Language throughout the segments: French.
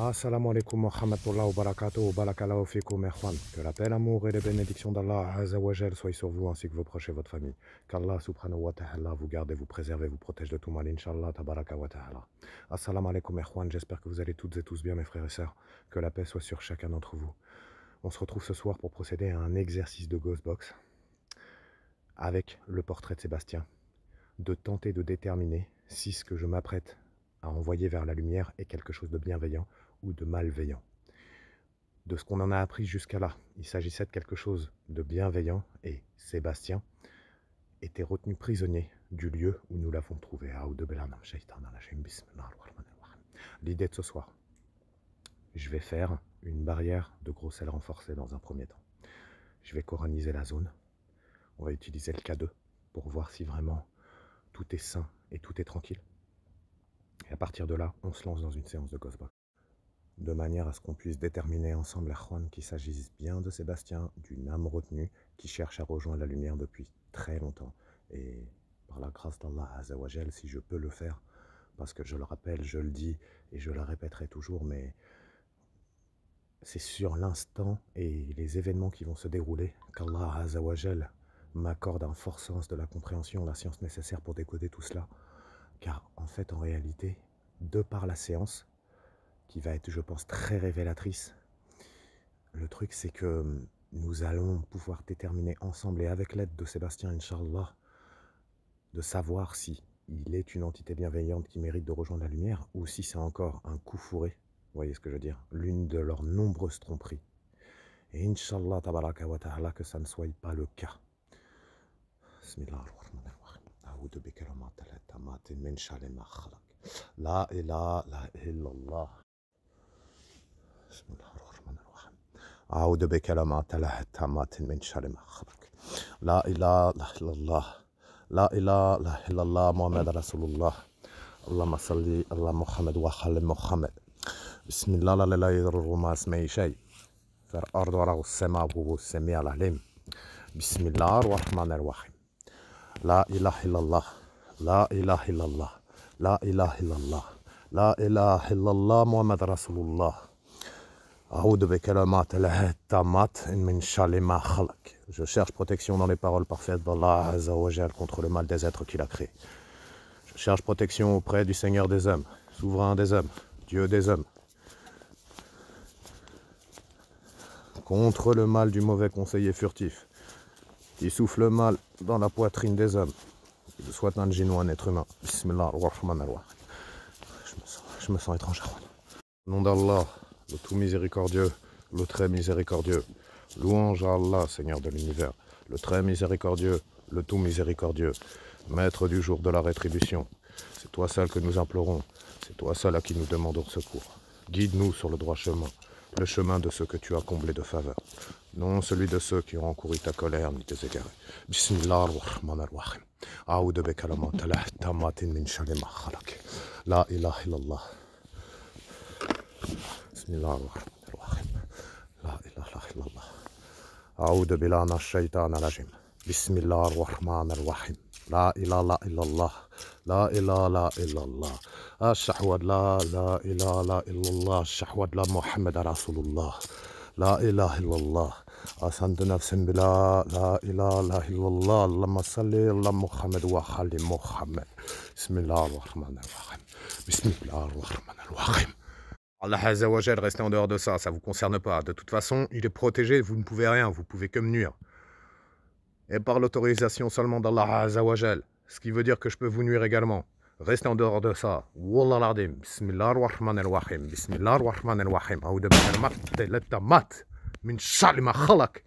Assalamu alaikum wa rahmatullahi wa barakatuh wa barakallahu fikum ikhwan. Que la paix, l'amour et les bénédictions d'Allah Azza wa Jal soient sur vous ainsi que vos proches et votre famille. Qu'Allah subhanahu wa ta'ala vous garde et vous préserve et vous protège de tout mal, inshallah tabaraka wa ta'ala. Assalamu alaikum ikhwan, j'espère que vous allez toutes et tous bien mes frères et sœurs. Que la paix soit sur chacun d'entre vous. On se retrouve ce soir pour procéder à un exercice de Ghostbox avec le portrait de Sébastien, de tenter de déterminer si ce que je m'apprête à envoyer vers la lumière est quelque chose de bienveillant ou de malveillant. De ce qu'on en a appris jusqu'à là, il s'agissait de quelque chose de bienveillant et Sébastien était retenu prisonnier du lieu où nous l'avons trouvé. L'idée de ce soir, je vais faire une barrière de gros sel renforcée dans un premier temps. Je vais coraniser la zone. On va utiliser le K2 pour voir si vraiment tout est sain et tout est tranquille. Et à partir de là, on se lance dans une séance de Ghostbox. De manière à ce qu'on puisse déterminer ensemble, Ikhwan, qu'il s'agisse bien de Sébastien, d'une âme retenue qui cherche à rejoindre la lumière depuis très longtemps. Et par la grâce d'Allah Azza wa Jal, si je peux le faire, parce que je le rappelle, je le dis et je le répéterai toujours, mais c'est sur l'instant et les événements qui vont se dérouler qu'Allah Azza wa Jal m'accorde un fort sens de la compréhension, la science nécessaire pour décoder tout cela. Car en fait, en réalité, de par la séance, qui va être, je pense, très révélatrice, le truc c'est que nous allons pouvoir déterminer ensemble et avec l'aide de Sébastien, Inch'Allah, de savoir si il est une entité bienveillante qui mérite de rejoindre la lumière ou si c'est encore un coup fourré, vous voyez ce que je veux dire, l'une de leurs nombreuses tromperies. Et Inch'Allah, tabaraka wa ta'ala, que ça ne soit pas le cas. Bismillahirrahmanirrahim. La ilaha illallah. Bismillahirrahmanirrahim. A'udhu bi kalamati llahi tammati min sharri ma khalaq. La ilaha illallah. La ilaha illallah Muhammad Rasulullah. Allahumma salli ala Muhammad wa ala Muhammad. Bismillah la ilaha illallah ma ismi shay. Fil ardi wa ra's sama wa sami al alim. Bismillahirrahmanirrahim. La ilaha illallah. La ilaha illallah. La ilaha illallah. La ilaha illallah Muhammad Rasulullah. Je cherche protection dans les paroles parfaites d'Allah Azza wa Jal contre le mal des êtres qu'il a créés. Je cherche protection auprès du Seigneur des hommes, souverain des hommes, Dieu des hommes, contre le mal du mauvais conseiller furtif qui souffle le mal dans la poitrine des hommes, qu'il soit un djinn ou un être humain. Bismillah ar-Rahman ar-Rahim. Je me sens étranger. Au nom d'Allah, le tout miséricordieux, le très miséricordieux. Louange à Allah, Seigneur de l'univers, le très miséricordieux, le tout miséricordieux, maître du jour de la rétribution. C'est toi seul que nous implorons, c'est toi seul à qui nous demandons secours. Guide-nous sur le droit chemin, le chemin de ceux que tu as comblés de faveur, non celui de ceux qui ont encouru ta colère ni tes égarés. Bismillah ar-Rahman ar-Rahim. A'udhu bi kalamati llahi tammati min sharri ma khalaq. La ilaha illallah. Bismillah ar-Rahman ar-Rahim. La ilaha illallah. A'udhu billahi minash shaitanir rajim. Bismillah ar-Rahman ar-Rahim. La ilaha illallah. La ilaha illallah. Ashhadu la ilaha illallah. Ashhadu la Muhammad Rasulullah. La ilaha illallah. Asante nafsin bila la ilaha illallah. Allahumma salli ala Muhammad wa ala Muhammad. Bismillah ar-Rahman ar-Rahim. Bismillah ar-Rahman ar-Rahim. Allah Azza wa Jal, restez en dehors de ça, ça ne vous concerne pas. De toute façon, il est protégé, vous ne pouvez rien, vous pouvez que me nuire. Et par l'autorisation seulement d'Allah Azza wa Jal, ce qui veut dire que je peux vous nuire également. Restez en dehors de ça. Wallah l'ardim. Bismillah ar-Rahman ar-Rahim. Bismillah ar-Rahman ar-Rahim. A'udhu bi kalamati llahi tammati min sharri ma khalaq.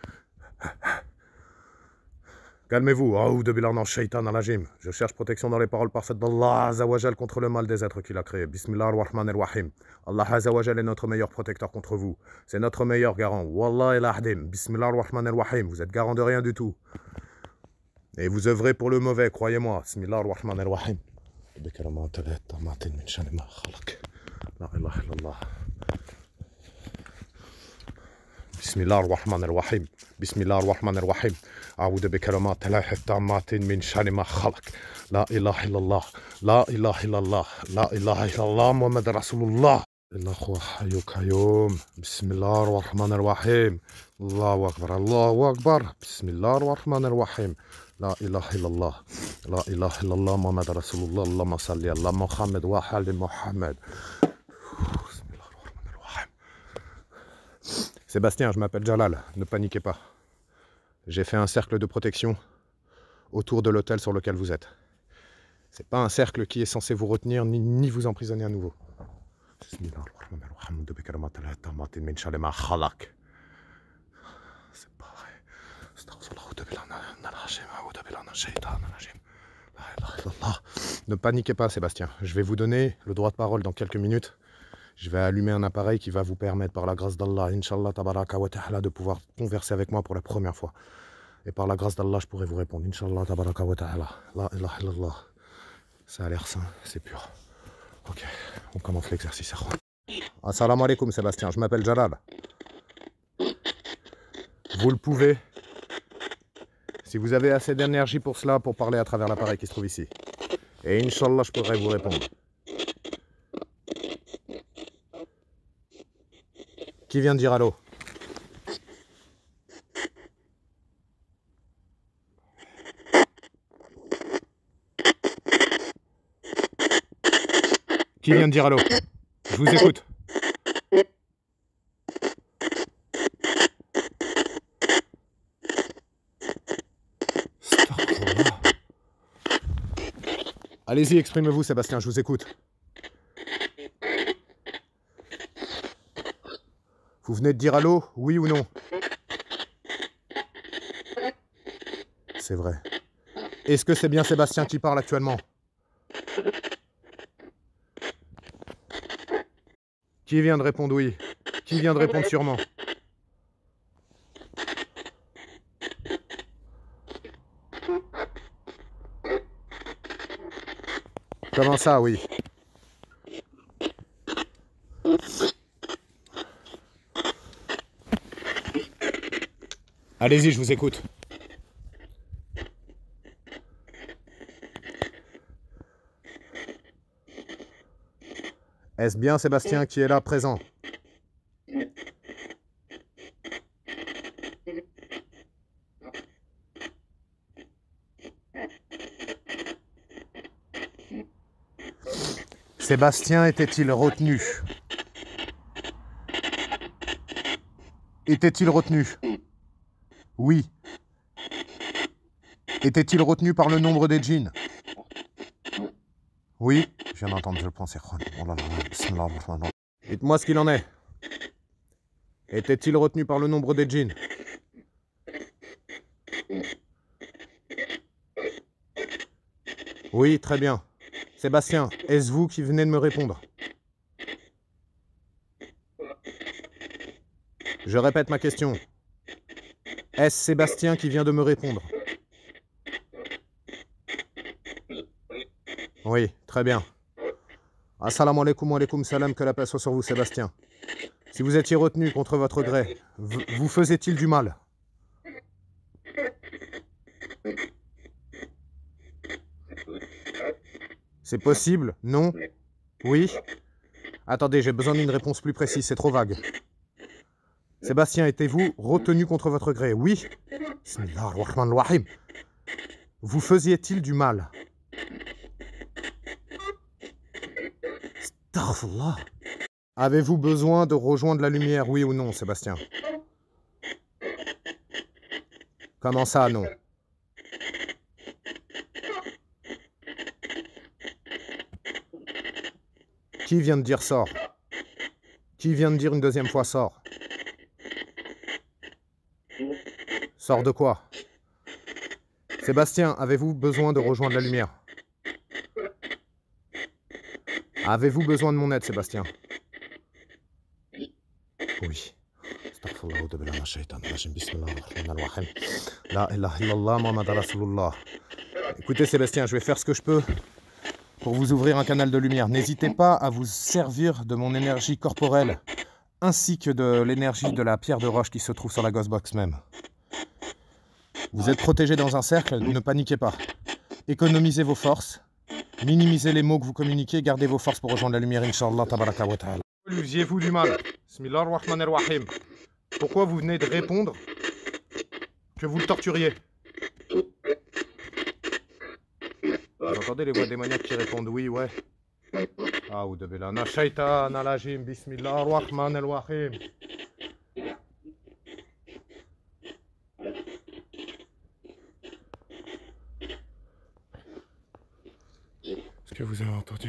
Calmez-vous, A'udhu billahi minash shaitanir rajim. Je cherche protection dans les paroles parfaites d'Allah Azza wa Jal contre le mal des êtres qu'il a créés. Bismillah ar-Rahman ar-Rahim. Allah Azza wa Jal est notre meilleur protecteur contre vous. C'est notre meilleur garant. Wallah il ahdim. Bismillah ar-Rahman ar-Rahim. Vous êtes garant de rien du tout. Et vous œuvrez pour le mauvais, croyez-moi. Bismillah ar-Rahman ar-Rahim. La ilaha illallah. Bismillah ar-Rahman ar-Rahim. Bismillah ar-Rahman ar-Rahim. A'udhu bi kalamati llahi tammati min sharri ma khalaq. La ilaha illallah. La ilaha illallah. La ilaha illallah Muhammad Rasulullah. إلا هو حي قيوم. بسم الله الرحمن الرحيم. الله أكبر الله أكبر. بسم الله الرحمن الرحيم. لا إله إلا الله لا إله إلا الله محمد رسول الله. اللهم صل على محمد وآل محمد. بسم الله الرحمن الرحيم. Sébastien, je m'appelle Jalal, ne paniquez pas. J'ai fait un cercle de protection autour de l'hôtel sur lequel vous êtes. C'est pas un cercle qui est censé vous retenir ni vous emprisonner à nouveau. C'est pas vrai. Ne paniquez pas, Sébastien. Je vais vous donner le droit de parole dans quelques minutes. Je vais allumer un appareil qui va vous permettre, par la grâce d'Allah, Inch'Allah, tabaraka wa ta'ala, de pouvoir converser avec moi pour la première fois. Et par la grâce d'Allah, je pourrai vous répondre. Inch'Allah, tabaraka wa ta'ala. La ilaha illallah. Ça a l'air sain, c'est pur. Ok, on commence l'exercice. Assalamu alaikum, Sébastien, je m'appelle Jalal. Vous le pouvez, si vous avez assez d'énergie pour cela, pour parler à travers l'appareil qui se trouve ici. Et Inch'Allah, je pourrai vous répondre. Qui vient de dire allô? Qui vient de dire allô? Je vous écoute. Allez-y, exprimez-vous, Sébastien, je vous écoute. Vous venez de dire allô, oui ou non? C'est vrai. Est-ce que c'est bien Sébastien qui parle actuellement? Qui vient de répondre oui? Qui vient de répondre sûrement? Comment ça, oui? Allez-y, je vous écoute. Est-ce bien Sébastien qui est là présent? Sébastien était-il retenu? Était-il retenu? Oui. Était-il retenu par le nombre des djinns? Oui. Je viens d'entendre, je le pense. Oh là là, dites-moi ce qu'il en est. Était-il retenu par le nombre des djinns? Oui, très bien. Sébastien, est-ce vous qui venez de me répondre? Je répète ma question. Est-ce Sébastien qui vient de me répondre? Oui, très bien. Assalamu alaikum wa alaikum salam, que la paix soit sur vous, Sébastien. Si vous étiez retenu contre votre gré, vous faisait-il du mal? C'est possible? Non? Oui? Attendez, j'ai besoin d'une réponse plus précise, c'est trop vague. Sébastien, étiez-vous retenu contre votre gré? Oui? Vous faisiez-il du mal? Avez-vous besoin de rejoindre la lumière, oui ou non, Sébastien? Comment ça, non? Qui vient de dire sort? Qui vient de dire une deuxième fois sort? Sort de quoi? Sébastien, avez-vous besoin de rejoindre la lumière? Avez-vous besoin de mon aide, Sébastien? Oui. La ilaha illallah Muhammad Rasulullah. Écoutez, Sébastien, je vais faire ce que je peux pour vous ouvrir un canal de lumière. N'hésitez pas à vous servir de mon énergie corporelle ainsi que de l'énergie de la pierre de roche qui se trouve sur la Ghostbox même. Vous êtes protégé dans un cercle, ne paniquez pas. Économisez vos forces, minimisez les mots que vous communiquez, gardez vos forces pour rejoindre la lumière, Inch'Allah, tabaraka wa ta'ala. exclusiez-vous du mal. Bismillah ar-Rahman ar-Rahim. Pourquoi vous venez de répondre que vous le torturiez? Vous entendez les voix démoniaques qui répondent oui, ouais. A'oudhu billahi minash shaitanir rajim. Bismillah ar-Rahman ar-Rahim. Est-ce que vous avez entendu?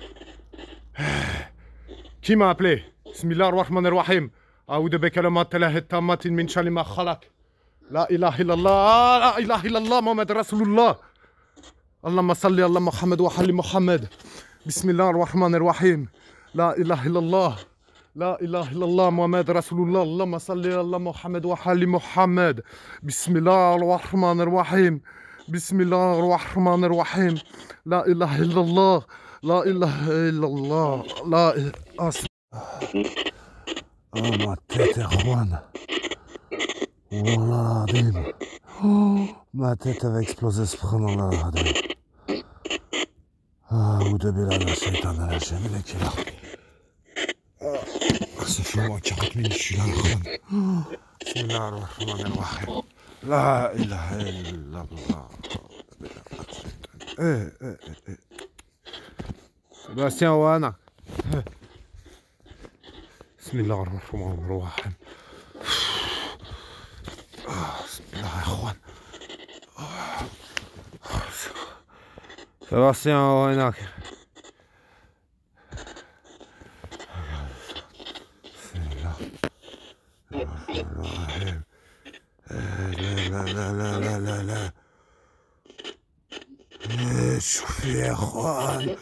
Qui m'a appelé? Bismillah ar-Rahman ar-Rahim. A'oudhu bi kalimatillahi tammatin min sharri ma khalaq. La ilaha illallah, la ilaha illallah, Muhammad Rasulullah. Allahumma salli ala Muhammad wa ali Muhammad. Bismillah ar-Rahman ar-Rahim. La ilaha illallah. La ilaha illallah, Muhammad Rasulullah. Allahumma salli ala Muhammad wa ali Muhammad. Bismillah ar-Rahman ar-Rahim. Bismillah ar-Rahman ar-Rahim. La ilaha illallah. La ilaha illallah. La Oh, ma tête, Erwan. Wallah, Adim. Oh, ma tête avait explosé ce prenant-là, Adim. Ah, ou de Bélal, la shaitan, la jamila qui est là. Ça fait au moins 40 minutes que je suis là, Erwan. Bismillah ar-Rahman ar-Rahim. La ilaha illallah. Sébastien Oana. Bismillah ar-Rahman ar-Rahim. Bismillah ar-Rahman. Sébastien Oana. شوفي يا اخوان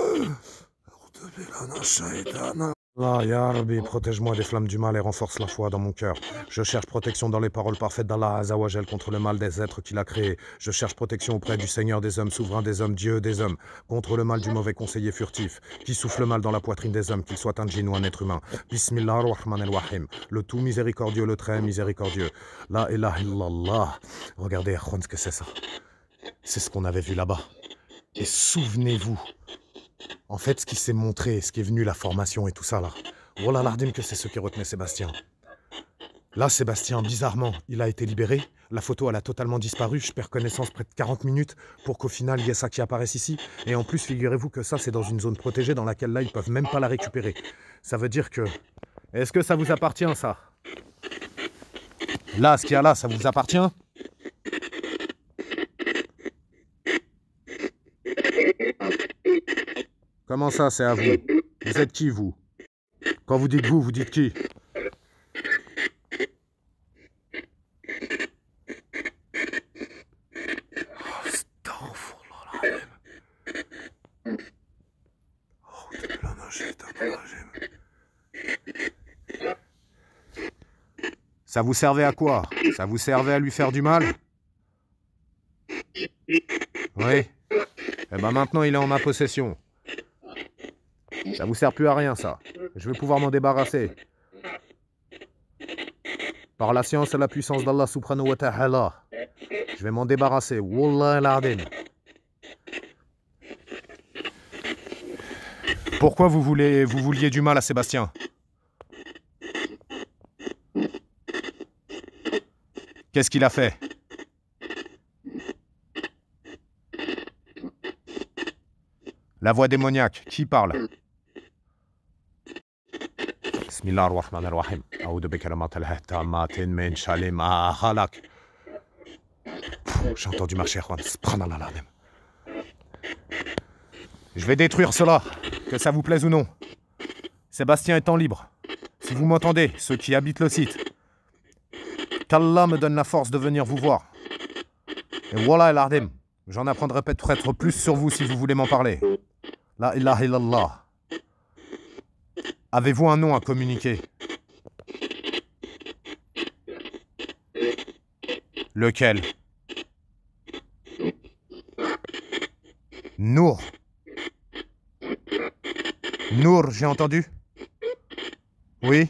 Allah, Ya Rabbi, protège-moi des flammes du mal et renforce la foi dans mon cœur. Je cherche protection dans les paroles parfaites d'Allah Azawajal contre le mal des êtres qu'il a créés. Je cherche protection auprès du Seigneur des hommes, souverain des hommes, Dieu des hommes, contre le mal du mauvais conseiller furtif, qui souffle mal dans la poitrine des hommes, qu'il soit un djinn ou un être humain. Bismillah ar-Rahman ar-Rahim, le tout miséricordieux, le très miséricordieux. La ilaha illallah. Regardez, Erwan, ce que c'est ça. C'est ce qu'on avait vu là-bas. Et souvenez-vous, en fait, ce qui s'est montré, ce qui est venu, la formation et tout ça, là. Wallah l'ardim que c'est ce qui retenait Sébastien. Là, Sébastien, bizarrement, il a été libéré. La photo, elle a totalement disparu. Je perds connaissance près de 40 minutes pour qu'au final, il y ait ça qui apparaisse ici. Et en plus, figurez-vous que ça, c'est dans une zone protégée dans laquelle, là, ils peuvent même pas la récupérer. Ça veut dire que... Est-ce que ça vous appartient, ça? Là, ce qu'il y a là, ça vous appartient? Comment ça, c'est à vous? Vous êtes qui, vous? Quand vous dites vous dites qui? Ça vous servait à quoi? Ça vous servait à lui faire du mal? Oui. Eh ben maintenant, il est en ma possession. Ça vous sert plus à rien, ça. Je vais pouvoir m'en débarrasser. Par la science et la puissance d'Allah subhanahu wa ta'ala. Je vais m'en débarrasser. Wallah al-Adim. Pourquoi vous vouliez du mal à Sébastien? Qu'est-ce qu'il a fait? La voix démoniaque, qui parle? Bismillah ar-Rahman ar-Rahim. A'oudhu bi kalimatillahi tammatin min sharri ma khalaq. J'ai entendu marcher, Erwan. Subhanallah l'azim. Je vais détruire cela, que ça vous plaise ou non. Sébastien étant libre. Si vous m'entendez, ceux qui habitent le site, qu'Allah me donne la force de venir vous voir. Et voilà el-Ardim. J'en apprendrai peut-être plus sur vous si vous voulez m'en parler. La ilaha illallah. Avez-vous un nom à communiquer? Lequel? Nour. Nour, j'ai entendu? Oui?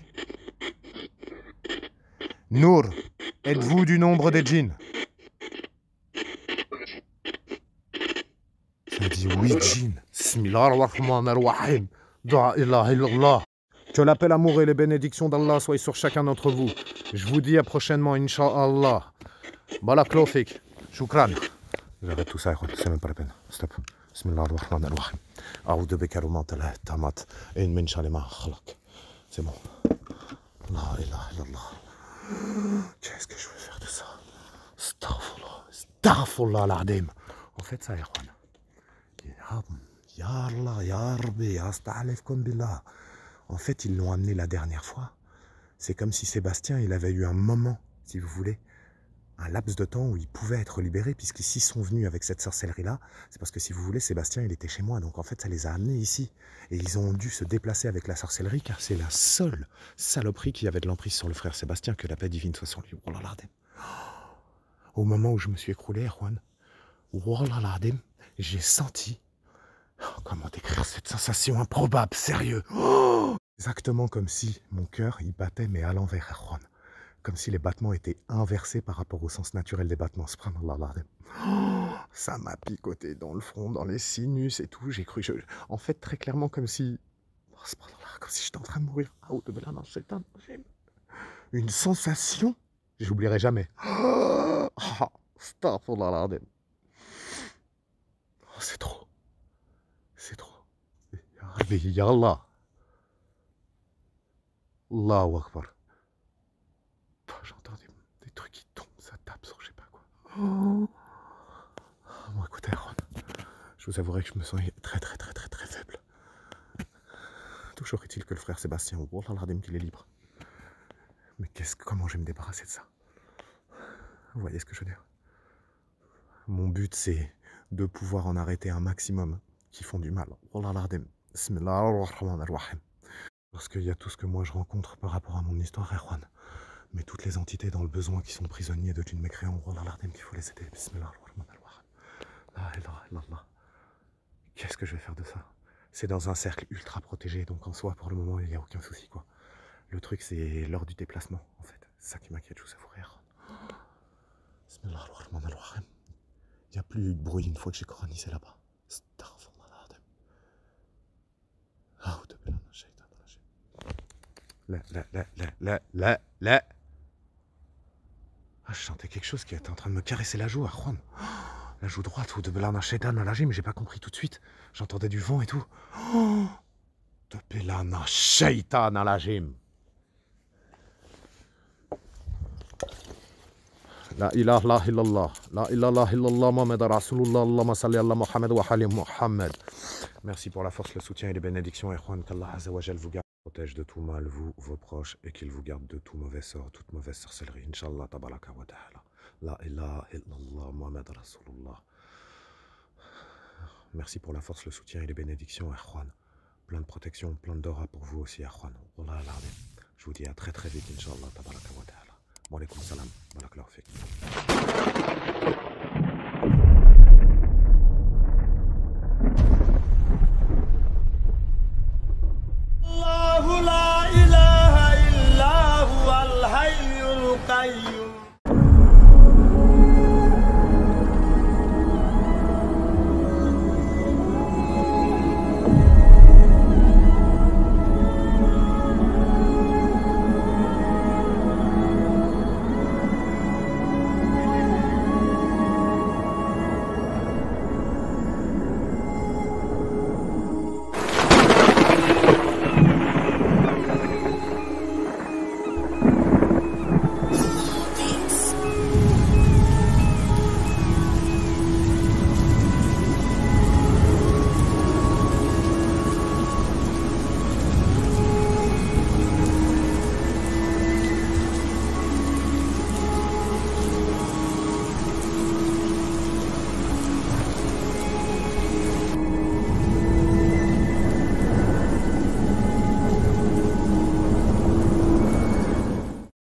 Nour, êtes-vous du nombre des djinns? Ça dit oui, djinn. Bismillah ar-Rahman ar-Rahim. La ilaha illallah. Que l'appel amour et les bénédictions d'Allah soient sur chacun d'entre vous. Je vous dis à prochainement, Inch'Allah. Balak Lofik. Shukran. J'arrête tout ça, c'est même pas la peine. Stop. Bismillah ar-Rahman ar-Rahim. A'udhu bika rumantalah tamat. Et min shalima khalaq. C'est bon. La ilaha illallah. Qu'est-ce que je vais faire de ça? Astaghfirullah. Astaghfirullah al-Adim. En fait, ça, Erwan. Ya Allah, Ya Rabbi, asta'alifkum billah. En fait, ils l'ont amené la dernière fois. C'est comme si Sébastien, il avait eu un moment, si vous voulez, un laps de temps où il pouvait être libéré, puisqu'ils sont venus avec cette sorcellerie-là. C'est parce que, si vous voulez, Sébastien, il était chez moi. Donc, en fait, ça les a amenés ici. Et ils ont dû se déplacer avec la sorcellerie, car c'est la seule saloperie qui avait de l'emprise sur le frère Sébastien, que la paix divine soit sur lui. Wallah l'Adem. Au moment où je me suis écroulé, Erwan, Wallah l'Adem, j'ai senti... Comment décrire cette sensation improbable, sérieux? Exactement comme si mon cœur, il battait, mais à l'envers, Erwan. Comme si les battements étaient inversés par rapport au sens naturel des battements. Ça m'a picoté dans le front, dans les sinus et tout. J'ai cru, en fait, très clairement, comme si j'étais en train de mourir. Une sensation, j'oublierai jamais. C'est trop. C'est trop. Ya Allah. Allahu Akbar. J'entends des trucs qui tombent, ça tape sur je sais pas quoi. Bon, écoutez, Aaron, je vous avouerai que je me sens très faible. Toujours est-il que le frère Sébastien, Wallah l'Adim, qu'il est libre. Mais comment je vais me débarrasser de ça? Vous voyez ce que je veux dire? Mon but, c'est de pouvoir en arrêter un maximum qui font du mal. Wallah l'Adim. Bismillah ar-Rahman ar-Rahim. Parce qu'il y a tout ce que moi je rencontre par rapport à mon histoire, Erwan. Mais toutes les entités dans le besoin qui sont prisonniers de d'une mécréant, Wallah l'Adim, qu'il faut les aider. Bismillah ar-Rahman ar-Rahim. La ilaha illallah. Qu'est-ce que je vais faire de ça? C'est dans un cercle ultra protégé, donc en soi, pour le moment, il n'y a aucun souci, quoi. Le truc, c'est lors du déplacement, en fait. C'est ça qui m'inquiète, je vous avouerai. Bismillah ar-Rahman ar-Rahim. Il n'y a plus eu de bruit une fois que j'ai coranisé là-bas. Là. Ah, je sentais quelque chose qui était en train de me caresser la joue, Arwan. La joue droite, ou de Belana Shaitan à l'âge, mais j'ai pas compris tout de suite. J'entendais du vent et tout. De Belana Shaitan à l'âge. La ilaha illallah. La ilaha illallah Muhammad Rasulullah. Allahumma salli ala Muhammad wa ali Muhammad. Merci pour la force, le soutien et les bénédictions. Erwan, qu'Allah Azza wa Jal vous garde, protège de tout mal, vous, vos proches, et qu'il vous garde de tout mauvais sort, toute mauvaise sorcellerie. Inch'Allah, tabaraka wa ta'ala. La ilaha illallah Muhammad Rasulullah. Merci pour la force, le soutien et les bénédictions, Erwan. Plein de protection, plein d'aura pour vous aussi, Erwan. Wallah l'Adim. Je vous dis à très vite, Inch'Allah, tabaraka wa ta'ala. Wa alaykoum salam. Barakallahu fik. الله لا إله إلا هو الحي القيوم